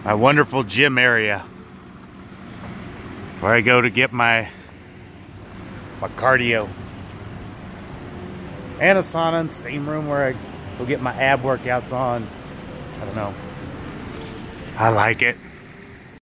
my wonderful gym area where I go to get my cardio. And a sauna and steam room where I go get my ab workouts on. I don't know. I like it.